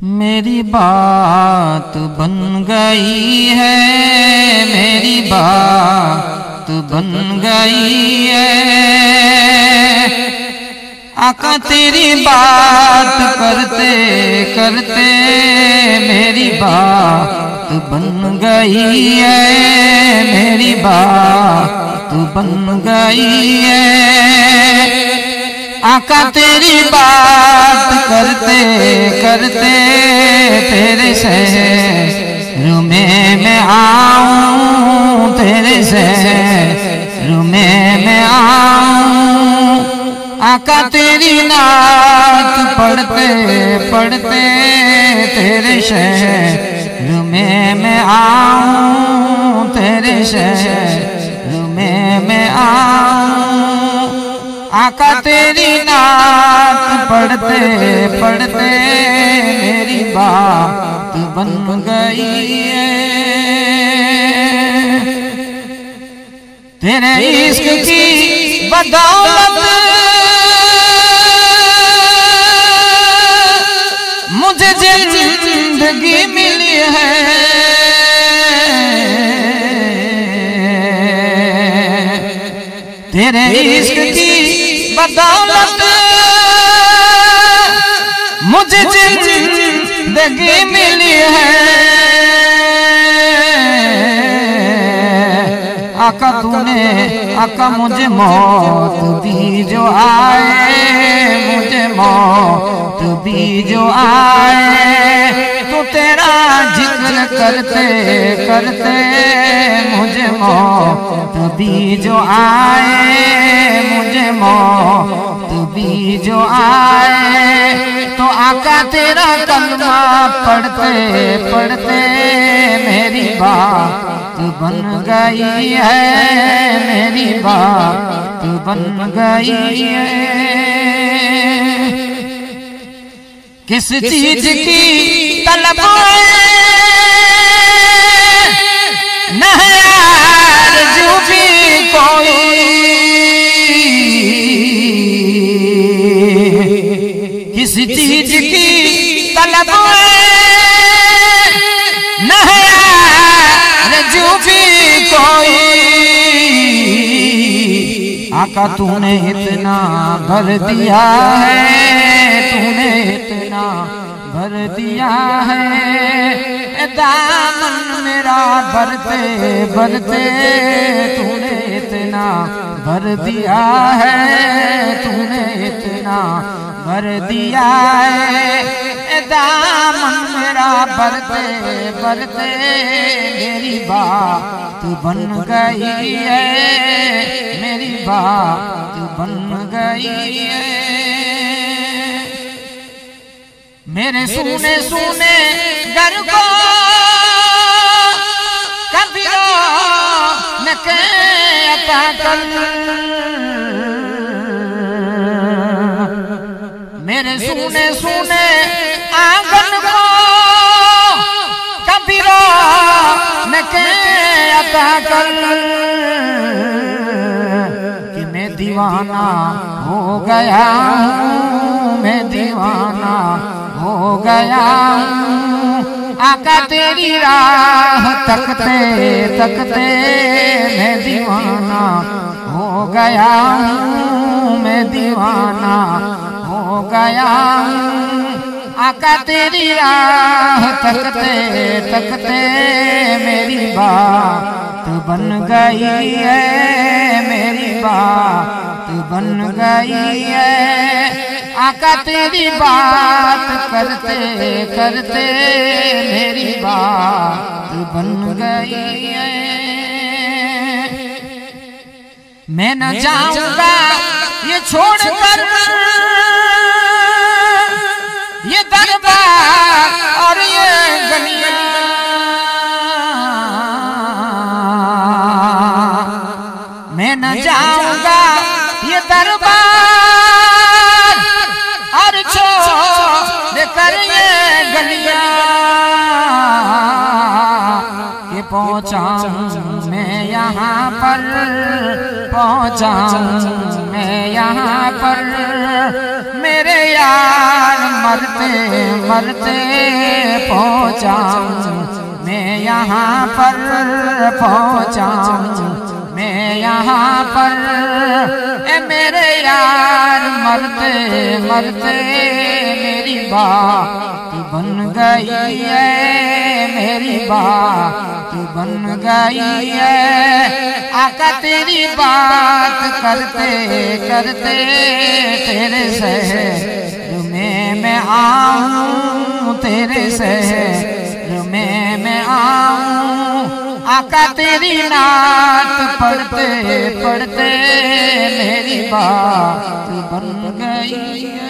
मेरी बात बन गई है, मेरी बात बन गई है। आका तेरी बात करते करते मेरी बात बन गई है, मेरी बात बन गई है। आका तेरी बात करते करते तेरे शहर में मैं आऊं, तेरे शहर में मैं आऊं। आका तेरी नात पढ़ते पढ़ते तेरे शहर में मैं आऊं, तेरे शहर में मैं आऊं। आका तेरी नात पढ़ते पढ़ते मेरी बात बन गई है। तेरे इश्क की बदौलत मुझे जिंदगी मिली है। तेरे इश्क की बदौलत मुझे जिंदगी मिली है। आका तूने आका मुझे मौत भी जो आए, मुझे मौत भी जो आए, तो तेरा जिक्र करते करते मुझे मौत भी जो आए, मुझे मौत भी जो आए, तो आका तेरा कलमा पढ़ते पढ़ते मेरी बात बन गई है, मेरी बात बन गई है। किस चीज की तलब न है आरज़ू भी कोई, किस चीज की तलब न है आरज़ू भी कोई। आका तूने इतना भर दिया है, तूने इतना भर दिया है। दामन मेरा भरते भरते तूने इतना भर दिया है, तूने इतना भर दिया है। दामन मेरा भरते भरते मेरी बात बन गई है, मेरी बात बन गई है। मेरे सुने सुने घर को कभी न कहता कर, मेरे सुने सुने आंगन को कभी न कहता कर कि मैं दीवाना हो गया हूँ, मैं दीवाना हो गया हूँ। आका तेरी राह तकते तकते मैं दीवाना हो गया हूँ, मैं दीवाना हो गया हूँ। आका तेरी राह तकते तकते मेरी बात बन गई है, मेरी बात बन गई है। आका तेरी बात करते करते मेरी बात बन गई है। मैं न जाऊंगा ये छोड़कर ये दरबार और ये गलियां, मैं न जाऊंगा ये दरबार और छोड़ कर ये गलियां। कि पहुंचाऊं मैं यहाँ पर, पहुंचाऊं मैं यहाँ पर, मेरे यार मरते मरते पहुँचा मैं यहाँ पर पहुँचा मैं यहाँ पर। ए मेरे यार मरते मरते मेरी बात बन गई है, मेरी बात बन गई है। आका तेरी बात करते करते तेरे शहर में मैं आऊं, तेरे शहर में मैं आऊं। आका तेरी नात पढ़ते पढ़ते मेरी बात बन गई।